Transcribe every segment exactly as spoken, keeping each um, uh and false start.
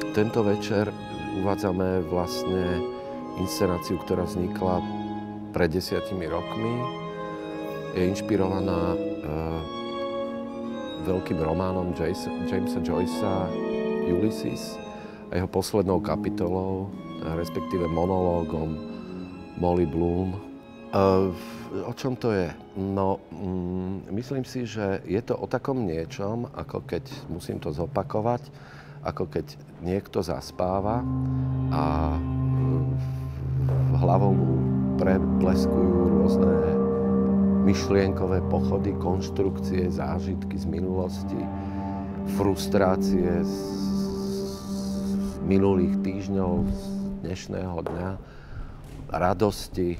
Tento večer uvádzame vlastne inscenáciu, ktorá vznikla pred desiatimi rokmi. Je inšpirovaná e, veľkým románom Jamesa, Jamesa Joycea Ulysses a jeho poslednou kapitolou, respektíve monológom Molly Bloom. E, o čom to je? No, mm, myslím si, že je to o takom niečom, ako keď, musím to zopakovať, ako keď niekto zaspáva a hlavou mu prebleskujú rôzne myšlienkové pochody, konštrukcie, zážitky z minulosti, frustrácie z minulých týždňov, z dnešného dňa, radosti,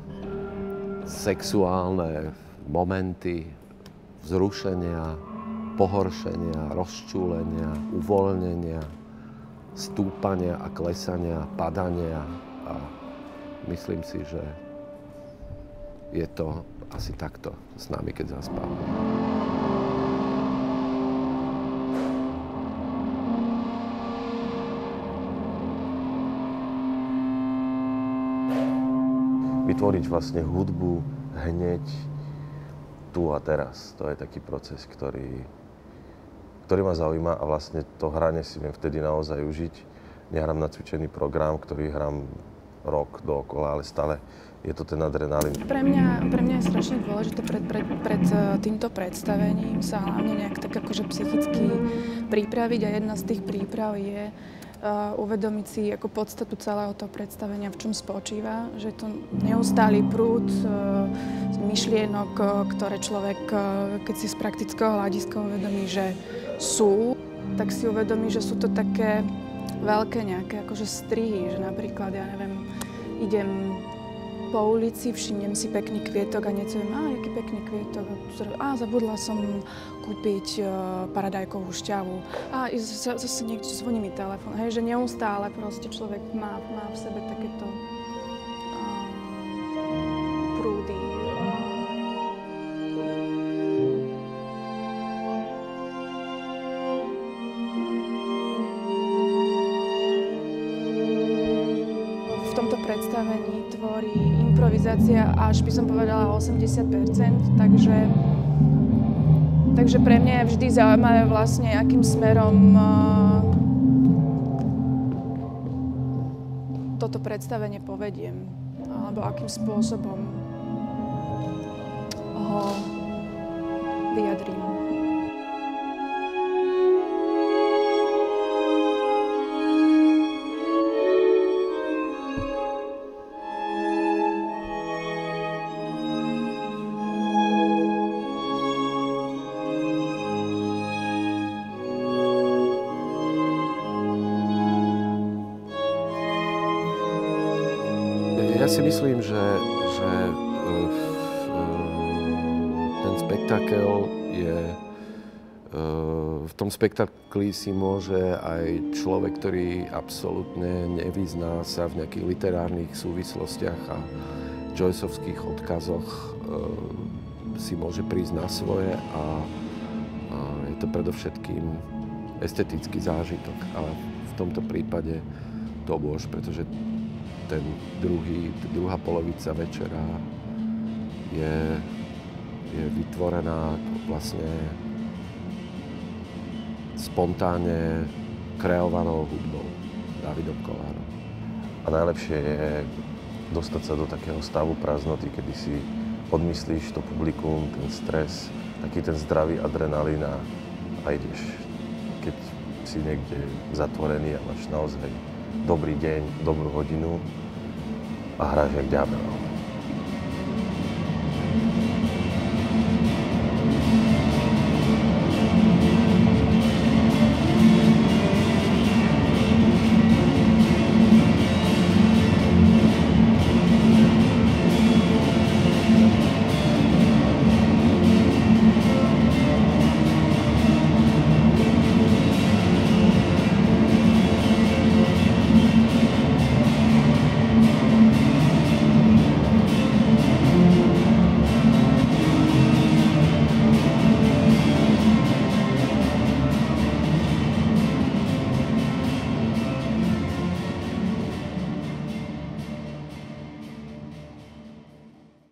sexuálne momenty, vzrušenia, pohoršenia, rozčúlenia, uvoľnenia, stúpania a klesania, padania. A myslím si, že je to asi takto s nami, keď zaspávame. Vytvoriť vlastne hudbu hneď tu a teraz. To je taký proces, ktorý, ktorý ma zaujíma a vlastne to hranie si viem vtedy naozaj užiť. Nehrám nacvičený program, ktorý hrám rok dookola, ale stále je to ten adrenalín. Pre mňa, pre mňa je strašne dôležité pred, pred, pred týmto predstavením sa hlavne nejak tak akože psychicky pripraviť a jedna z tých príprav je Uh, uvedomiť si ako podstatu celého toho predstavenia, v čom spočíva, že je to neustály prúd uh, myšlienok, uh, ktoré človek, uh, keď si z praktického hľadiska uvedomí, že sú, tak si uvedomí, že sú to také veľké nejaké akože strihy, že napríklad, ja neviem, idem po ulici, všimnem si pekný kvietok a niečo viem, á, aký pekný kvietok, á, zabudla som kúpiť uh, paradajkovú šťavu, á, zase niekto zvoní mi telefón, hej, že neustále proste človek má, má v sebe takéto uh, prúdy. V tomto predstavení tvorí improvizácia až by som povedala osemdesiat percent, takže, takže pre mňa je vždy zaujímavé vlastne, akým smerom uh, toto predstavenie povediem, alebo akým spôsobom ho vyjadrím. Ja si myslím, že, že ten spektakel je, v tom spektakli si môže aj človek, ktorý absolútne nevyzná sa v nejakých literárnych súvislostiach a Joyceovských odkazoch, si môže prísť na svoje a, a je to predovšetkým estetický zážitok. Ale v tomto prípade to bôž, pretože ten druhý, druhá polovica večera je, je vytvorená vlastne spontánne kreovanou hudbou Davidom Kollárom. A najlepšie je dostať sa do takého stavu prázdnoty, kedy si odmyslíš to publikum, ten stres, taký ten zdravý adrenalín a, a ideš. Keď si niekde zatvorený a máš naozaj dobrý deň, dobrú hodinu a hráš jak ďábel.